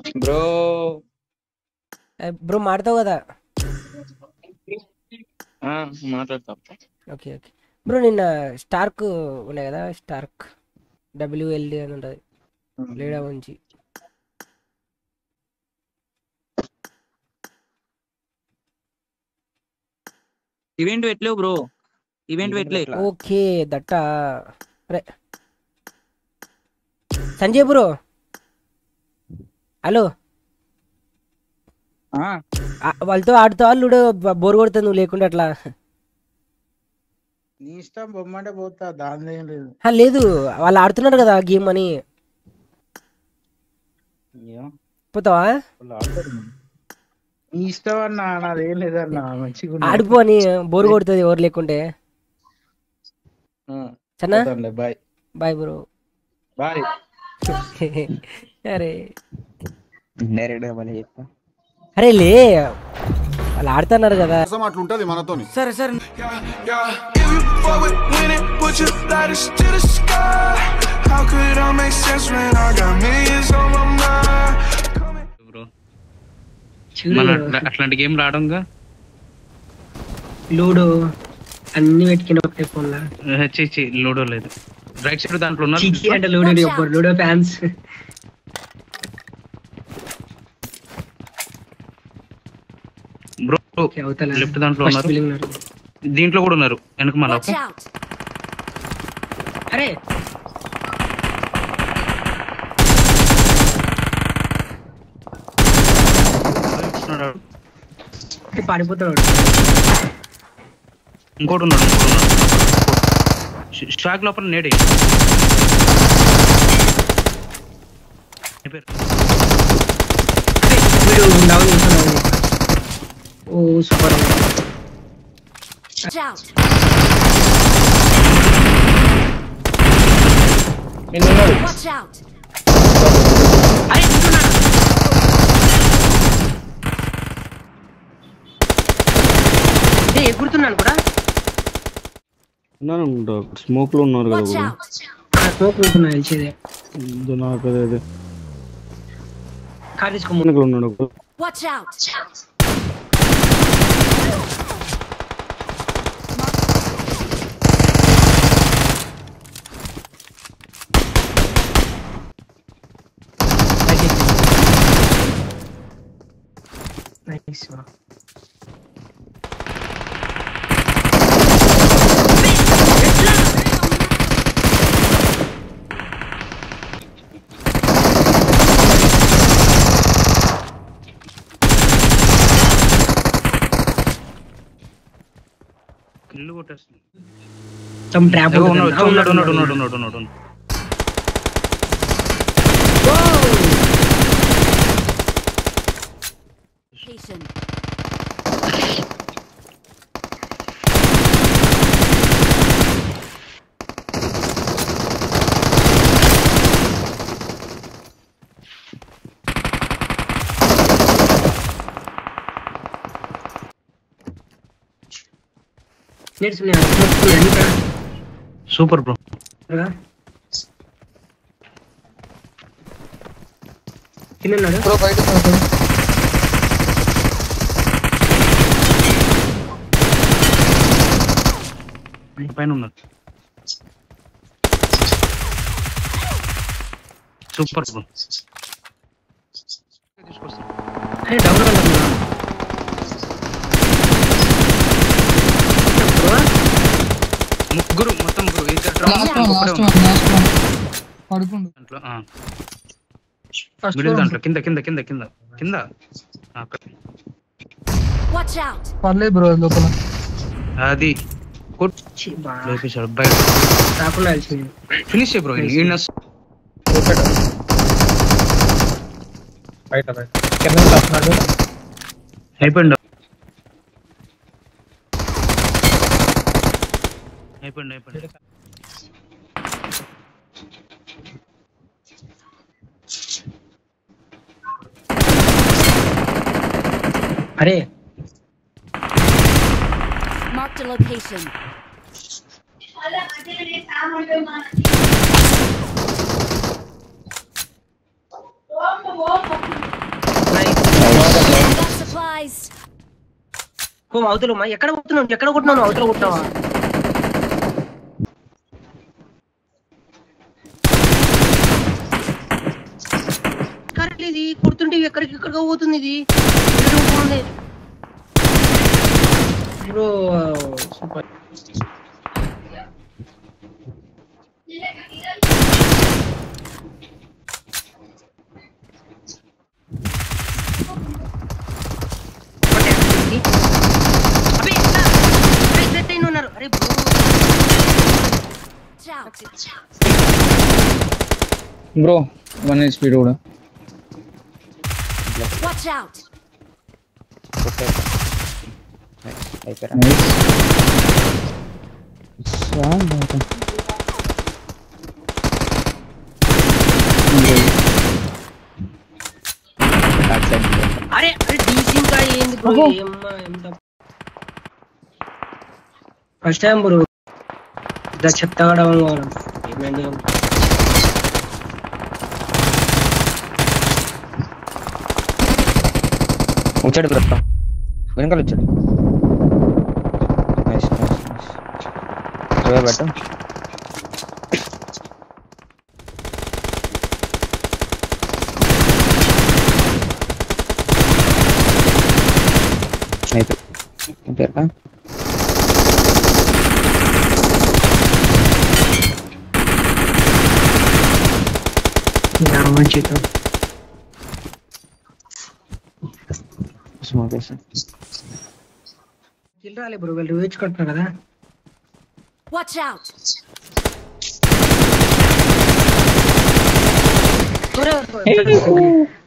Bro bro మాడతావు కదా? మాట్లాడతా. ఓకే ఓకే బ్రో, నిన్న స్టార్క్ ఉన్నాయి కదా, స్టార్క్ WLD అని ఉంటుంది లేడా ఉంచి. ఈవెంట్ పెట్టలేవు బ్రో, ఈవెంట్ పెట్టలే. ఓకే దట్టా. అరే సంజయ్ బ్రో, హలో. వాళ్ళతో ఆడుతావా లూడో? బోర్ కొడుతుంది నువ్వు లేకుండా అట్లా. నీ ఇష్టం, బొమ్మంటే పోతా, దాని ఏం లేదు. లేదు వాళ్ళు ఆడుతున్నారు కదా గేమ్ అని. పోతావా? నీ ఇష్టం అన్నా, నాదేం లేదన్నా. మంచిగా ఆడిపో అని, బోర్ కొడుతుంది ఎవరు లేకుంటే. సరేనా, బాయ్ బాయ్ బ్రో. బాయ్. అరే డైరెక్ట్ అరే లే, వాళ్ళు ఆడుతున్నారు కదా. అట్లుంటది మనతోని. సరే సరే. అట్లాంటి గేమ్ రావడంగా. లూడో అన్ని పెట్టుకుని ఒకటే ఫోన్ లా. లూడో లేదు, రైట్ సైడ్ దాంట్లో ఉన్నారు. అంటే ludo ludo fans. Bro left దాంట్లో ఉన్నారు, దీంట్లో కూడా ఉన్నారు వెనక మళ్ళీ. అరే పారిపోతున్నాడు. ఇంకోటి ఉన్నాడు, స్టాక్ లోపల నేడే. ఓ సూపర్. ఎగురుతున్నాను కూడా. స్మోక్ లో ఉన్నారు కదా. స్మోక్ ఉంటున్నా తెలిసేదే. నాకు అదే కార్ తీసుకోమని ఉన్నాడు. నైస్. ఇల్లు కొట్టేస్తుంది. Super bro. తిన్నాడు పైన ఉన్నారు. Super bro. ముగ్గురు మొత్తం దాంట్లో కింద కింద కింద కింద కింద పర్లేదు బ్రో లోపల. అది ఫినిష్ బ్రో. అయిపోయింది అయిపోయింది అయిపోయింది. అరే marked a location. supplies. ఓ అవతల ఎక్కడ కొడుతున్నావు ఎక్కడ కొట్టినావు అవతల కొట్టినావా కరెక్ట్ ఇది కొడుతుంటే ఎక్కడికి ఎక్కడికి పోతుంది ఇది బ్రో సూపర్ అరే బ్రో 1 HP కూడా Watch out. అరే అరే డీసీ ఇంకా ఏంది బ్రో ఏమ్మా ఎంత ఫస్ట్ టైం బ్రో ఇదా చెత్తగా ఏమైంది వచ్చాడు బ్రో వెనకాల వచ్చాడు నైస్ నైస్ నైస్ బెట్ట అయితే పేరుకా మంచిగా స్మోక్ వేసా కిల్ రాలే బ్రో వాళ్ళు రివేజ్ కొట్టారు కదా Watch out. ఒరే